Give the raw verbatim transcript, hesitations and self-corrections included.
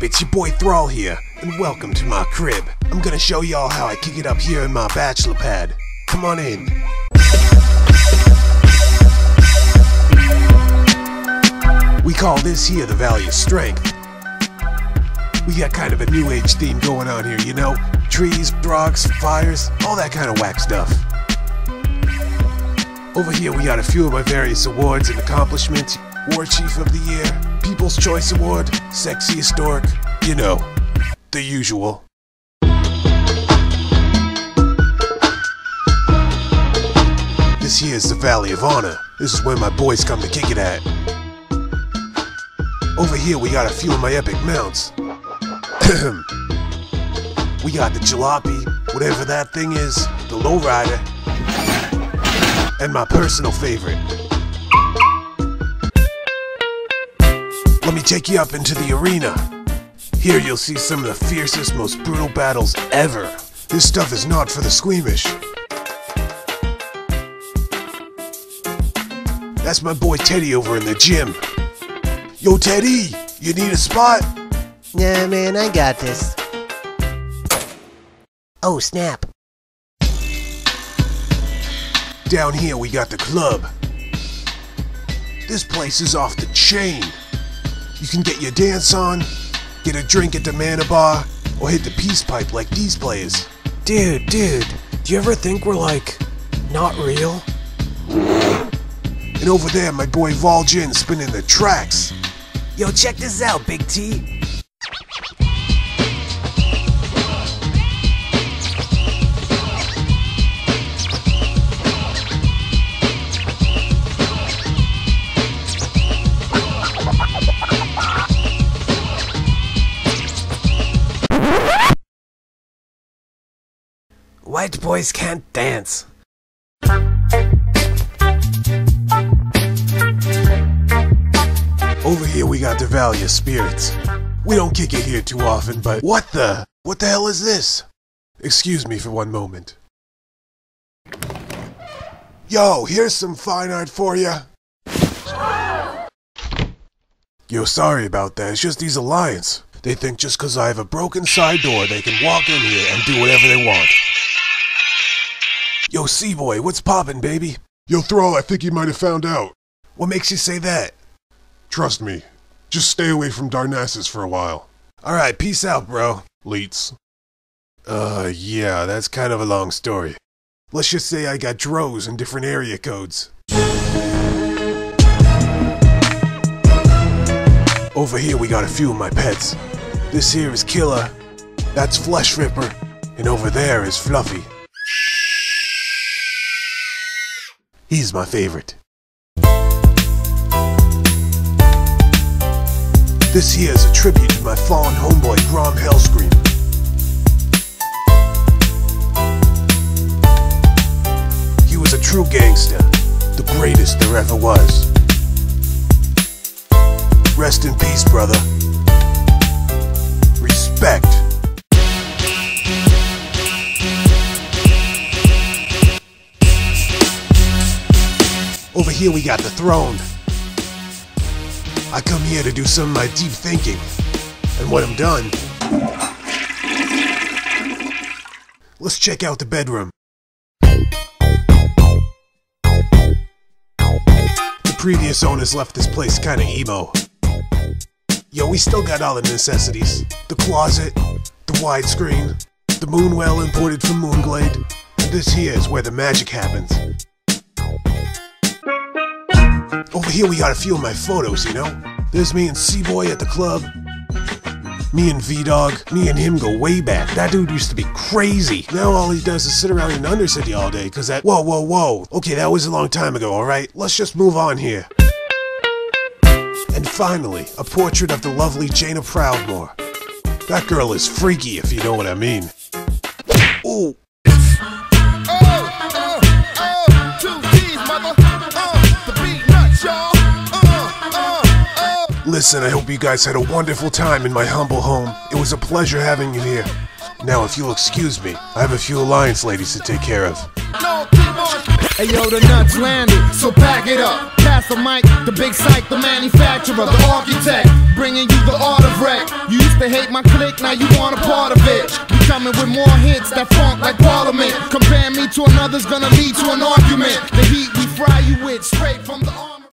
it's your boy Thrall here, and welcome to my crib. I'm gonna show y'all how I kick it up here in my bachelor pad. Come on in. We call this here the Valley of Strength. We got kind of a new age theme going on here, you know? Trees, rocks, fires, all that kind of whack stuff. Over here we got a few of my various awards and accomplishments. Warchief of the Year, People's Choice Award, Sexiest Dork, you know, the usual. This here is the Valley of Honor. This is where my boys come to kick it at. Over here we got a few of my epic mounts. We got the jalopy, whatever that thing is, the lowrider, and my personal favorite. Let me take you up into the arena. Here you'll see some of the fiercest, most brutal battles ever. This stuff is not for the squeamish. That's my boy Teddy over in the gym. Yo Teddy, you need a spot? Nah man, I got this. Oh snap. Down here we got the club. This place is off the chain. You can get your dance on, get a drink at the Mana Bar, or hit the peace pipe like these players. Dude, dude, do you ever think we're like, not real? And over there my boy Vol'jin spinning the tracks. Yo, check this out, Big T. White boys can't dance. Over here we got the Valley of Spirits. We don't kick it here too often, but what the? What the hell is this? Excuse me for one moment. Yo, here's some fine art for ya. Yo, sorry about that. It's just these Alliance. They think just cause I have a broken side door, they can walk in here and do whatever they want. Yo, C-Boy, what's poppin', baby? Yo, Thrall, I think you might have found out. What makes you say that? Trust me. Just stay away from Darnassus for a while. Alright, peace out, bro. Leets. Uh, yeah, that's kind of a long story. Let's just say I got drows in different area codes. Over here we got a few of my pets. This here is Killer, that's Flesh Ripper, and over there is Fluffy. He's my favorite. This here is a tribute to my fallen homeboy Grom Hellscream. He was a true gangster, the greatest there ever was. Rest in peace, brother. Respect. Over here we got the throne. I come here to do some of my deep thinking. And when I'm done, let's check out the bedroom. The previous owners left this place kinda emo. Yo, we still got all the necessities. The closet, the widescreen, the moonwell imported from Moonglade, and this here is where the magic happens. Over here we got a few of my photos, you know? There's me and C-Boy at the club. Me and V-Dog. Me and him go way back. That dude used to be crazy. Now all he does is sit around in Undercity all day, cause that- Whoa, whoa, whoa. Okay, that was a long time ago, alright? Let's just move on here. And finally, a portrait of the lovely Jaina Proudmoore. That girl is freaky, if you know what I mean. Ooh. Listen, I hope you guys had a wonderful time in my humble home. It was a pleasure having you here. Now, if you'll excuse me, I have a few Alliance ladies to take care of. Hey yo, the nuts landed, so back it up. Pass Professor Mike, the big psych, the manufacturer, the architect, bringing you the art of wreck. You used to hate my clique, now you want a part of it. We coming with more hits that funk like Parliament. Compare me to another's gonna lead to an argument. The heat we fry you with, straight from the